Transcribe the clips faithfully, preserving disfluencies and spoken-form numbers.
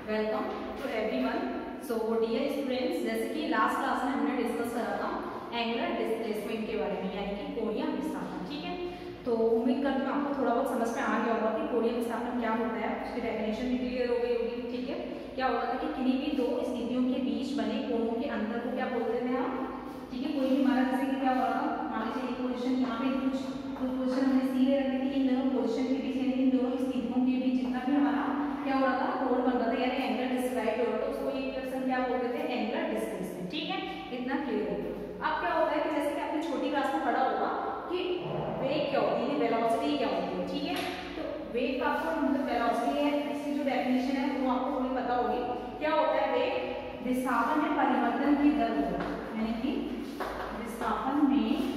Welcome to everyone. So dear students, जैसे कि last class में हमने डिस्कस करा था एंगुलर डिस्प्लेसमेंट के बारे में, यानी कि कोणीय विस्थापन। ठीक है, तो उम्मीद करती हूँ आपको थोड़ा बहुत समझ में आ गया होगा कि कोणीय विस्थापन क्या होता है, उसकी डेफिनेशन भी क्लियर हो गई होगी। ठीक है, क्या होता है कि किन्हीं भी दो स्थितियों के बीच बने कोणों के अंतर को क्या बोलते हैं हम। ठीक है, कोई भी हमारा जैसे कि क्या हो रहा था, मान लीजिए एक पोजिशन यहाँ पे कुछ पोजिशन हमने सी ले रखी थी, इन दोनों पोजिशन के बीच यानी इन दोनों स्थितियों के बीच जितना भी हमारा क्या हो रहा था, कोण बन रहा था यानी एंगल डिस्क्राइब हो रहा था, उसको एक पर्सन क्या बोलते थे, एंगुलर डिस्प्लेसमेंट। ठीक है, इतना क्लियर हो गया। अब क्या होता है कि जैसे कि आपने छोटी क्लास में पढ़ा होगा कि वेग क्या होती है, वेलोसिटी क्या होती है। ठीक है, तो वेग का आपको मतलब वेलोसिटी है, इसकी जो डेफिनेशन है वो आपको थोड़ी पता होगी। क्या होता है वेग, विस्थापन में परिवर्तन की दर होता है, यानी कि विस्थापन में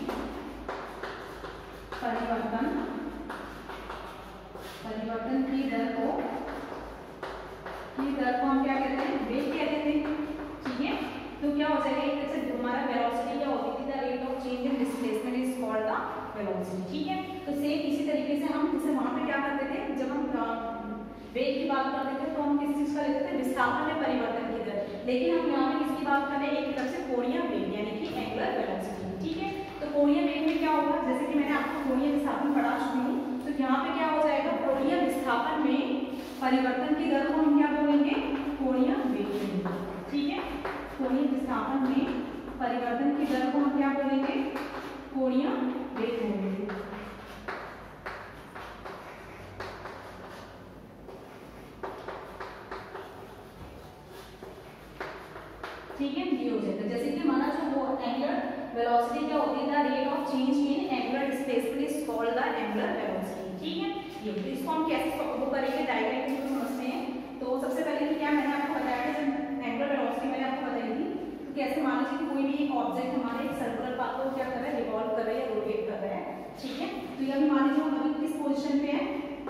परिवर्तन परिवर्तन की दर को की दर को हम क्या कहते हैं, वेग कहते हैं। ठीक है, तो क्या हो जाएगा, एक तरह से हमारा वेलोसिटी क्या होती थी, the rate of change in displacement is called the velocity. ठीक है, तो सेम इसी तरीके से हम जैसे वहां पे क्या करते थे, जब हम वेग की बात करते थे तो हम किस चीज का लेते थे, विस्थापन में परिवर्तन की दर। लेकिन हम यहाँ पे किसकी बात कर रहे हैं, एक तरह से कोणीय वेग यानी कि एंगुलर वेलोसिटी। ठीक है, तो कोणीय वेग में क्या होगा, जैसे कि मैंने आपको कोणीय विस्थापन पढ़ा चुकी हूँ, तो यहाँ पे क्या हो जाएगा, कोणीय विस्थापन में परिवर्तन की दर को हम क्या बोलेंगे, कोणीय वेग बोलेंगे। ठीक है, कोणीय विस्थापन में परिवर्तन की दर को हम क्या बोलेंगे, कोणीय वेग बोलेंगे। ठीक है, ये हो जाएगा। जैसे कि हमारा जो वो एंगुलर वेलोसिटी क्या होती है, the rate of change in angular displacement is called the angular velocity. ठीक है, ये तो इसको हम कैसे वो करेंगे, डायग्राम से समझते हैं। तो सबसे पहले क्या मैंने आपको बताया था, जब एंगुलर वेलोसिटी मैंने आपको बताई थी, तो कैसे मान लीजिए कि कोई भी एक ऑब्जेक्ट हमारे एक सर्कुलर पाथ को क्या कर रहा है, रिवॉल्व कर रहा है या रोटेट कर रहा है। ठीक है, तो ये अभी मान लीजिए हम अभी किस पोजीशन पे है,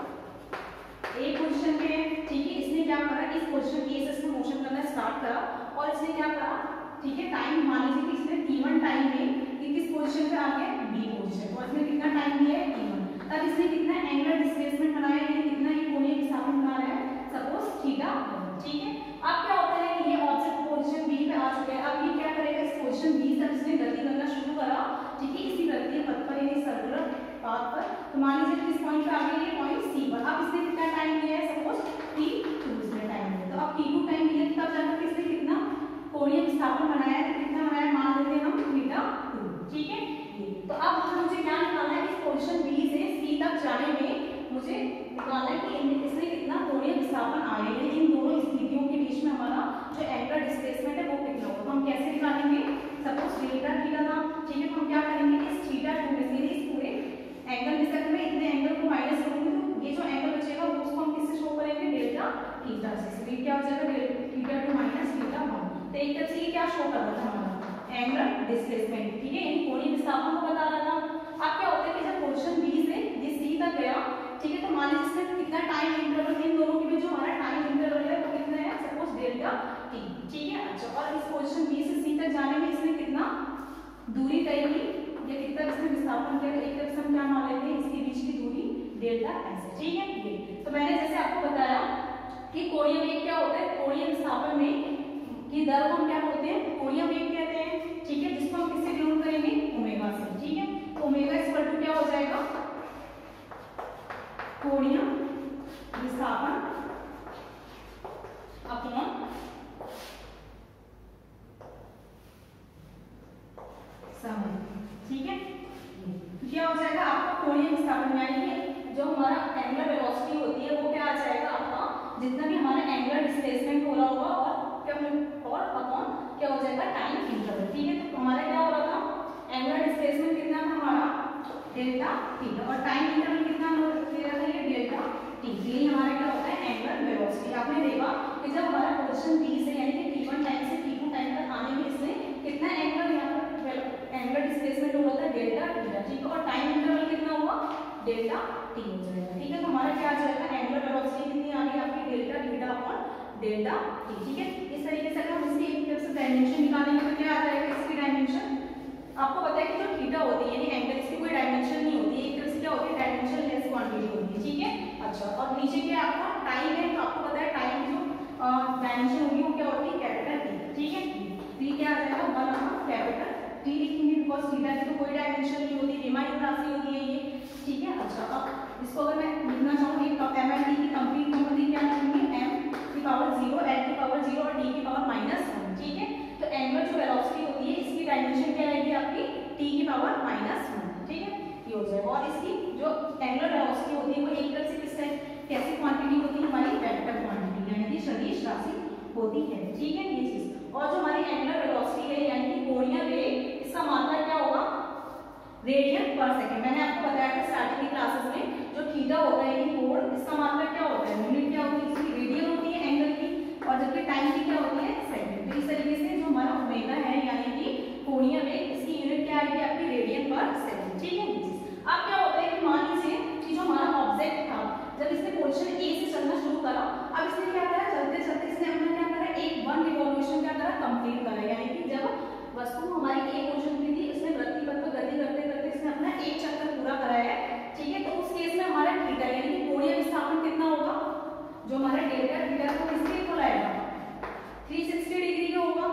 ए पोजीशन पे है। ठीक है, इसने क्या करा, इस पोजीशन ए से इसने मोशन करना स्टार्ट करा और इसने क्या करा, ठीक है, टाइम मान लीजिए कि इसने टी वन टाइम में किस पोजीशन पे आ गया, बी पोजीशन, और इसने कितना टाइम दिया है, टी वन। तब इसने कितना एंगुलर डिस्प्लेसमेंट बनाया, यानी कितना ये कोणीय विस्थापन बना रहा है, सपोज थीटा। ठीक है, अब क्या होता है कि ये ऑब्जेक्ट पोजीशन बी पे आ चुका है, अब ये क्या करेगा, इस पोजीशन बी तक इसने गति करना शुरू करा। ठीक है, इसी गति पथ पर यानी सर्कुलर पाथ पर, तो मान लीजिए किस पॉइंट पे आ गया, ये पॉइंट सी पर। अब इसने कितना टाइम लिया है, सपोज टी टू इसने टाइम लिया, तो अब टी टू टाइम लिया, तब जाकर इसने कितना कोणीय विस्थापन बनाया, तो कितना बनाया, मान लेते हैं हम थीटा टू। ठीक है, तो अब मुझे क्या निकालना है, इस पोजीशन बी से सी तक जाने में मुझे निकालना है कि इसने कितना कोणीय विस्थापन आया है, इन दोनों स्थितियों के बीच में हमारा जो एंगुलर डिस्प्लेसमेंट है वो कितना होगा। तो हम कैसे निकालेंगे, सपोज डेल्टा थीटा था। ठीक है, तो हम क्या करेंगे, इस थीटा टू में से इस पूरे एंगल में से मैं इतने एंगल को माइनस करूंगी, तो ये जो एंगल बचेगा वो उसको हम किससे शो करेंगे, डेल्टा थीटा से। तो क्या हो जाएगा, theta two minus theta one. तो एक तरह से ये क्या शो कर रहा था हमारा, एंगुलर डिस्प्लेसमेंट। ठीक है, इन कोणीय विस्थापन को बता रहा था। अब क्या होता है कि जब पोजीशन बी से ये सी तक गया, ठीक है, तो मान लीजिए इसमें कितना टाइम इंटरवल, इन दोनों के बीच जो हमारा टाइम इंटरवल है वो कितना है, सपोज डेल्टा टी। ठीक है, अच्छा, और इस पोजीशन बी से सी तक जाने में इसने कितना दूरी तय की, या कितना इसने विस्थापन किया, एक तरफ से हम क्या मान लेते हैं, इसके बीच की दूरी डेल्टा एस। ठीक है, ये तो मैंने जैसे आपको बताया कि कोणीय वेग क्या होता है, कोणीय विस्थापन में की दर को हम क्या बोलते हैं, कोणीय वेग कहते हैं। ठीक है, जिसको हम किससे डिनोट करेंगे, ओमेगा से। ठीक है, तो ओमेगा इक्वल टू क्या हो जाएगा, कोणीय विस्थापन अपॉन समय। ठीक है, क्या हो जाएगा आपका कोणीय विस्थापन, यानी कि जो हमारा एंगुलर वेलोसिटी होती है वो क्या आ जाएगा आपका, जितना भी हमारा एंगुलर डिस्प्लेसमेंट हो रहा होगा और क्या और अपॉन क्या हो जाएगा, टाइम इंटरवल। ठीक है, तो हमारा क्या हो रहा था, एंगुलर डिस्प्लेसमेंट कितना था हमारा, डेल्टा टी, और टाइम इंटरवल कितना हो रहा था, ये डेल्टा टी। यही हमारा क्या होता है, एंगुलर वेलोसिटी। आपने देखा कि जब हमारा पोजीशन बी से यानी कि टी वन टाइम से टी टू टाइम तक आने में इसने कितना एंगुलर यहाँ पर एंगुलर डिस्प्लेसमेंट हुआ था, डेल्टा थीटा। ठीक है, और टाइम इंटरवल कितना हुआ, डेल्टा टी हो जाएगा। ठीक है, तो हमारा क्या आ जाएगा, एंगुलर वेलोसिटी कितनी आ गई आपकी, delta theta upon delta T. ठीक है, इस तरीके से अगर हम इसकी एक तरफ से डायमेंशन निकालेंगे तो क्या आ जाएगा, इसकी डायमेंशन आपको पता है कि जो थीटा होती है यानी एंगल, इसकी कोई डायमेंशन नहीं होती है, एक तरफ से क्या होती है, डायमेंशन लेस क्वांटिटी होती है। ठीक है, अच्छा, और नीचे क्या आपका टाइम है, तो आपको पता है टाइम जो माइनूट राशि होती है ये, ठीक है। अच्छा, अब इसको अगर मैं लिखना चाहूँ एक एम एंड डी की कंप्लीट क्वांटिटी क्या लिखूंगी, एम की पावर जीरो, एल की पावर जीरो और डी की पावर माइनस वन, ठीक है। तो एंगुलर जो वेलोसिटी होती है इसकी डायमेंशन क्या आएगी आपकी, टी की पावर माइनस वन, ठीक है, ये हो जाएगा। और इसकी जो एंगुलर वेलोसिटी होती है वो एक तरह से किस कैसी क्वांटिटी होती है, हमारी वेक्टर क्वांटिटी यानी कि सदिश राशि होती है, ठीक है, ये चीज। और जो हमारी एंगुलर वेलोसिटी है यानी कि कोणीय वेग, इसका मात्रा क्या होगा, रेडियन पर सेकंड। मैंने आपको बताया था स्टार्टिंग की क्लासेस में, जो थीटा होता है ये कोण, इसका मात्रा क्या होता है, यूनिट क्या होती है इसकी, रेडियन होती है एंगल की, और जबकि टाइम की क्या होती है, सेकंड। तो इस तरीके से जो हमारा ओमेगा है यानी कि कोणीय वेग, इसकी यूनिट क्या आएगी आपकी, रेडियन पर सेकंड, ठीक है। अब क्या होता है कि मान लीजिए कि जो हमारा ऑब्जेक्ट था, जब इसने पोजीशन ए से चलना शुरू करा, अब इसने क्या करा, चलते चलते इसने अपना क्या करा, एक वन रिवॉल्यूशन क्या करा, कंप्लीट करा। यानी कि जब वस्तु हमारी ए पोजीशन पे थी, इसने वृत्ति पथ पर गति करते करते इसने अपना एक चक्कर पूरा कराया है, ठीक है। तो उस केस में हमारा थीटा यानी कि कोणीय विस्थापन कितना होगा, जो हमारा डेल्टा थीटा को इसके इक्वल आएगा तीन सौ साठ डिग्री का होगा,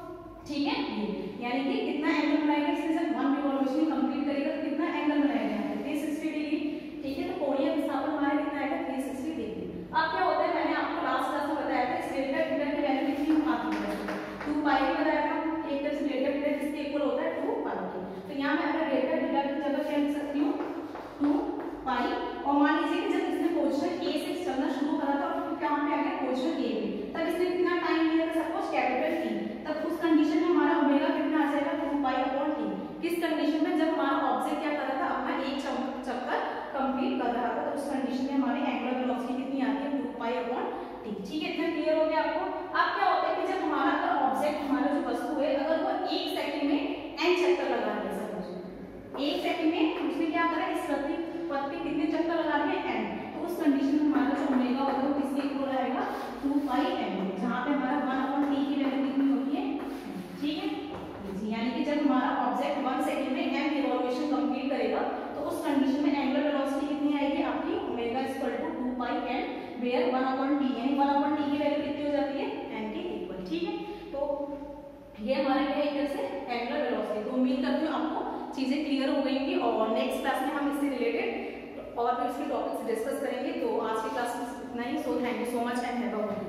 ठीक है। यानी कि कितना एंगल बनाएगा, इसने जब वन रिवॉल्यूशन कंप्लीट करेगा तो कितना एंगल बनाएगा, तीन सौ साठ डिग्री, ठीक है। तो कोणीय विस्थापन हमारा कितना आएगा, तीन सौ साठ डिग्री। अब क्या होता है, मैंने आपको लास्ट क्लास में बताया था, इस डेल्टा थीटा की वैल्यू कितनी आती है, टू पाई बताया था, एक तरह से डेल्टा थीटा किसके इक्वल होता है, टू पाई के। तो यहाँ मैं अपना डेल्टा थीटा की जगह क्या लिख सकती हूँ, टू पाई। और मान लीजिए कि जब इसने पोजीशन ए से चलना शुरू करा था और क्या पे आ गया पोजीशन ए पे, तब इसने कितना टाइम लिया था, सपोज कैपिटल टी, तब उस कंडीशन में हमारा ओमेगा कितना आ जाएगा, टू पाई अपॉन टी। किस कंडीशन में, जब हमारा ऑब्जेक्ट क्या कर रहा था, अपना एक चक्कर कंप्लीट कर रहा था, तो उस कंडीशन में हमारी एंगुलर वेलोसिटी कितनी आती है, टू पाई अपॉन टी, ठीक है। इतना क्लियर हो गया आपको। अब क्या होता है कि जब हमारा अगर ऑब्जेक्ट, हमारा जो वस्तु है, अगर वो एक सेकंड में एन चक्कर लगा रही है, सपोज एक सेकंड में उसने क्या करा, इस वृत्ति पथ पे कितने चक्कर लगा रही है, एन, तो उस कंडीशन में हमारा जो ओमेगा होगा वो किसके इक्वल आएगा, टू पाई एन, जहां पे हमारा वन अपॉन टी की वैल्यू कितनी होती है, ठीक है। यानी कि जब हमारा ऑब्जेक्ट वन सेकंड में एन रिवॉल्यूशन कंप्लीट करेगा तो उस कंडीशन में एंगुलर वेलोसिटी कितनी आएगी आपकी, omega equal to two pi N, where one upon T, यानी वन अपॉन टी की वैल्यू कितनी हो जाती है, एन के इक्वल, ठीक है। तो ये हमारा क्या है, एक तरह से एंगुलर वेलोसिटी। तो उम्मीद करती हूँ आपको चीजें क्लियर हो गई होंगी, और नेक्स्ट क्लास में हम इससे रिलेटेड और भी इसके टॉपिक्स डिस्कस करेंगे। तो आज की क्लास में इतना ही। So thank you so much and have a